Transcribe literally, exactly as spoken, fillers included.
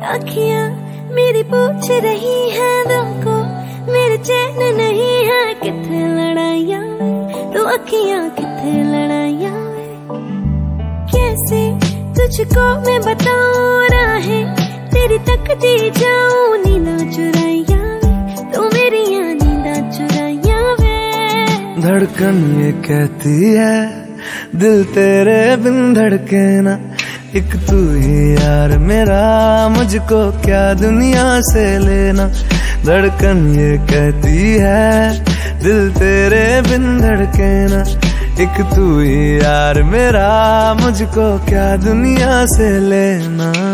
अखियां मेरी पूछ रही है दिल को, मेरे चैन नहीं है किथे लड़ाइयां तो अखियां किथे लड़ाइयां। कैसे तुझको मैं बताऊं राहें तेरी तकती जाऊं, नींदा चुराइया तो मेरी नींदा चुराइया वे। धड़कन ये कहती है दिल तेरे बिन धड़के ना, एक तू ही यार मेरा, मुझको क्या दुनिया से लेना। धड़कन ये कहती है दिल तेरे बिन धड़के ना, एक तू ही यार मेरा, मुझको क्या दुनिया से लेना।